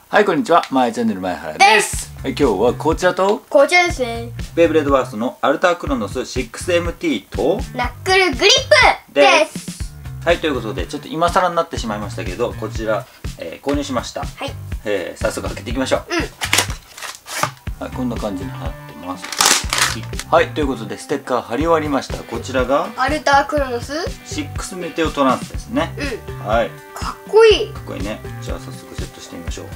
はい、こんにちは。まえチャンネル前原です。はい、今日はこちらとこちらですね。 ベイブレードワーストのアルタークロノス 6MT とナックルグリップです。 はい、ということでちょっと今更になってしまいましたけど、こちら、購入しました。 はい。 早速開けていきましょう。はい、こんな感じになってます。はい、ということでステッカー貼り終わりました。こちらがアルタークロノス 6メテオトランスですね。はい、 かっこいい。 かっこいいね。じゃあ早速セットしてみましょう。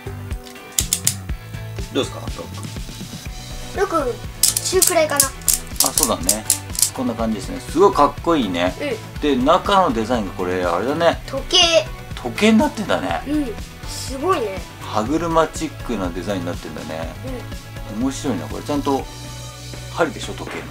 どうですかロク中くらいかな。 あ、そうだね。こんな感じですね。すごいかっこいいね。で、中のデザインがこれあれだね。 時計になってんだね。 すごいね。 歯車チックなデザインになってんだね。面白いな。これちゃんと針でしょ、時計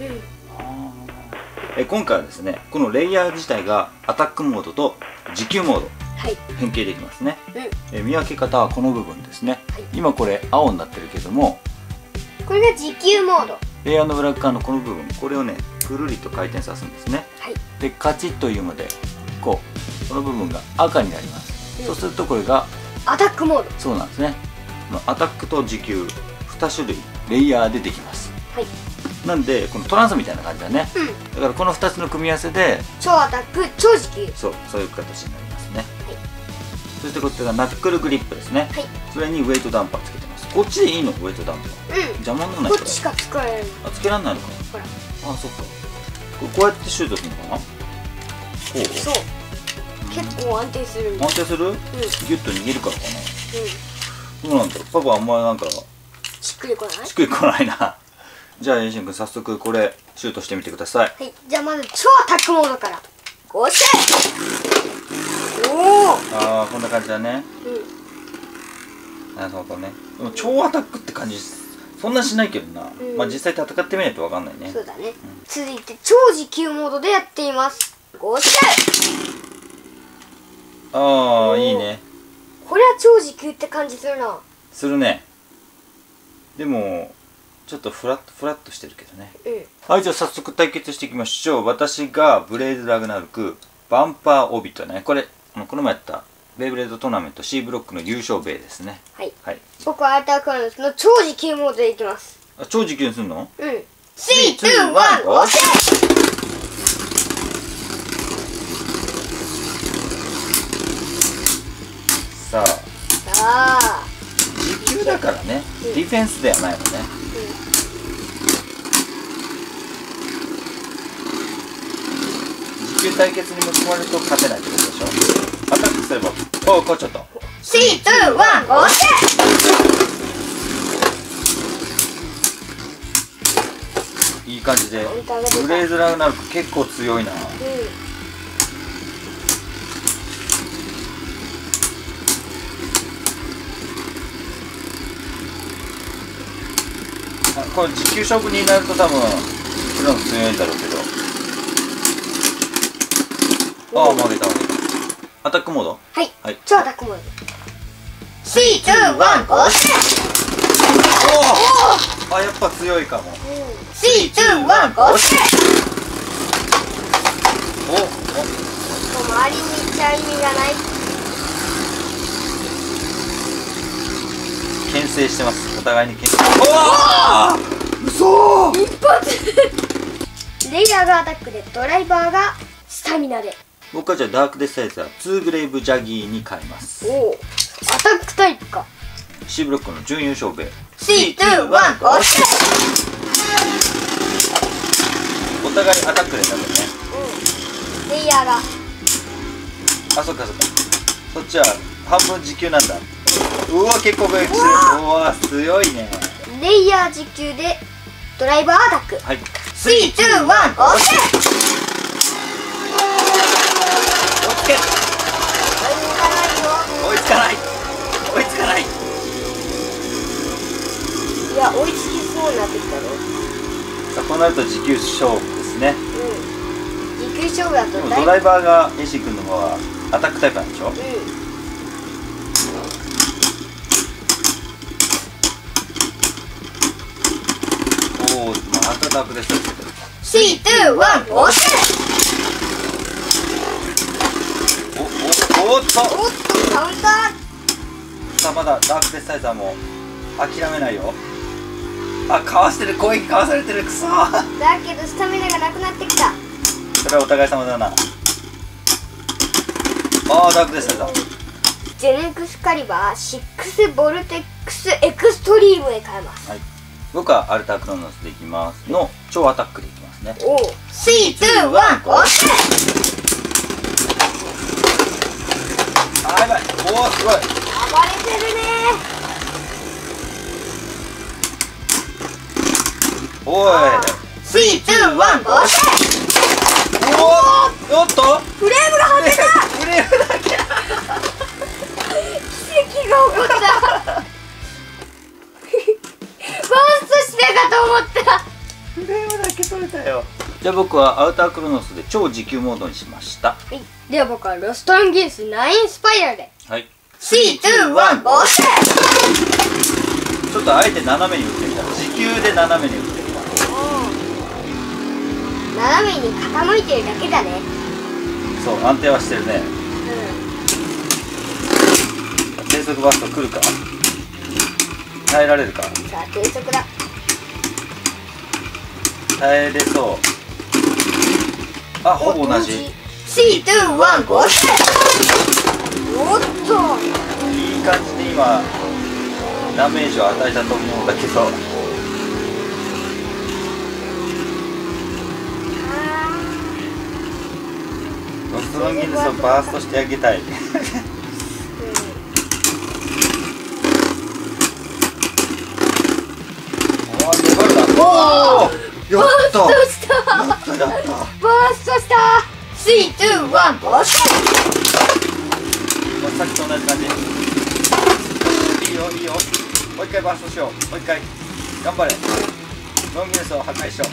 の。今回はですね、このレイヤー自体がアタックモードと持久モード変形できますね。見分け方はこの部分ですね。今これ青になってるけども、 これが持久モード。 レイヤーの裏側のこの部分、これをねくるりと回転さすんですね。でカチッというまでこの部分が赤になります。そうするとこれがアタックモード。 そうなんですね。アタックと持久2種類レイヤーでできます。なんでこのトランスみたいな感じだね。だからこの2つの組み合わせで超アタック超持久、 そういう形になりますね。そしてこちらがナックルグリップですね。それにウェイトダンパーつけてます。こっちでいいの？ウェイトダンパー邪魔にならない。 こっちしかつけられない。 つけられないのか。 ほら、 あ、そっか。こうやってシュートするのかな。こうそう、結構安定するんだ。 安定する？ギュッと握るからかな。どうなんだろう。パパあんまりなんかしっくりこない？ しっくりこないな。じゃあエイシン君早速これシュートしてみてください。 はい、じゃあまず超アタックモードから5試合。おお、 ああ、こんな感じだね。なるほどね。でも超アタックって感じそんなしないけどな。まあ実際戦ってみないとわかんないね。 そうだね。続いて超持久モードでやっています。5試合。 ああ、いいね。 これは超持久って感じするな。 するね。でもちょっとフラッとしてるけどね。はい、じゃあ早速対決していきましょう。私がブレイズラグナルクバンパーオビットね。これこの前やったベイブレードトーナメント C ブロックの優勝ベイですね。 僕はアルタークロノスの超持久モードでいきます。 超持久にするの 3、2、1、押せ。 さあ持久だからね、ディフェンスではないのね。持久対決に持ち込まれると勝てないってことでしょ。アタックすればこうちょっと 3、2、1、押せ。 いい感じで。ブレイズラグナルク結構強いな。これ持久勝負になると多分プロの強いんだろうけど。ああ、負けた。アタックモード。 はい、超アタックモード。3、2、1、押せ。 おお、やっぱ強いかも。 3、2、1、押せ。周りに行っちゃう意味がない。 牽制してます。お互いに牽制。おお、嘘。 一発。レイヤーがアタックで、ドライバーがスタミナで。 僕はじゃあダークデスサイザー2グレイブジャギーに変えます。 おお、アタックタイプか。 C ブロックの準優勝ベイ。 3、2、1、押せ。 お互いアタックでなるね。 レイヤーが、 あ、そっか。そっちは半分持久なんだ。うわ、結構ベイクする。うわ、強いね。 レイヤー持久でドライバーアタック。 はい、 3、2、1、押せ。 追いつかない。 いや、追いつきそうになってきたね。 さあ、こうなると持久勝負ですね。 持久勝負だとでもドライバーがエイシー君の方はアタックタイプなんでしょ。おお、またダークでしたけど。 3、2、1、押せ。 おっとカウンター。 さあまだダークデスサイザーも諦めないよ。あ、かわしてる、攻撃かわされてる、くそー。 だけどスタミナがなくなってきた。 それはお互い様だな。あー、ダークデスサイザー。 ジェネクスカリバー6ボルテックスエクストリームへ変えます。 はい、僕はアルタークロノスでいきますの超アタックでいきますね。 おお、3、2、1、ゴー。 あー、やばい。おお、すごい。 暴れてるね。 おい、 3、2、1、ゴー。 おおっとフレームが外れた。 フレームだけ奇跡が起こったバーストしたかと思った。 フレームだけ取れたよ。じゃあ僕はアウタークロノスで超持久モードにしました。 はい、では僕はロストンギース9スパイラルで。 はい、 3、2、1、ゴー。 ちょっとあえて斜めに打ってみた。持久で斜めに打ってみた。 斜めに傾いてるだけだね。 そう、安定はしてるね。低速バースト来るか。耐えられるか。 さあ低速だ。 耐えれそう。あ、ほぼ同じ。 3、2、1、ゴー。おっと、 いい感じで今ダメージを与えたと思うんだけど。ロストロンギヌスをバーストしてあげたい。おお、粘るな。おお、やったバーストした。 やったやった。 バーストした。3、2、1、ゴー。 さっきと同じ感じ。いいよいいよ。もう一回バーストしよう。もう一回頑張れ。ロンギヌスを破壊しよ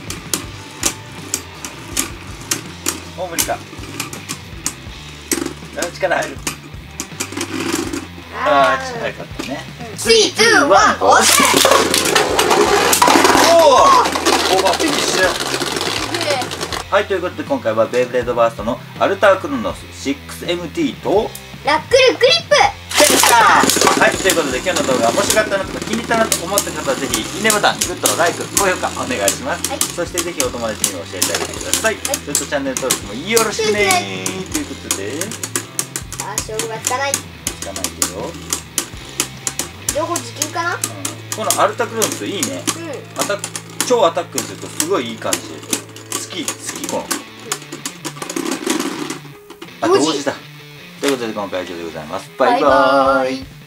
う。もう無理か。力入る。ああ、力かったね。 3、2、1、ゴー。 おお、オーバーフィニッシュ。はい、ということで今回はベイブレードバーストのアルタークロノス 6MT とラックルグリップでした。はい、ということで今日の動画が面白かったなとか気に入ったなと思った方はぜひいいねボタン、グッド、ライク、高評価お願いします。はい、そしてぜひお友達にも教えてあげてください。はい、それとチャンネル登録もよろしくねー。ということで、 あ、勝負がつかない。 つかないけど、 両方時給かな。 このアルタクロノスいいね。超アタックにするとすごいいい感じ。好きこの。あ、同時だ。ということで今回は以上でございます。バイバーイ。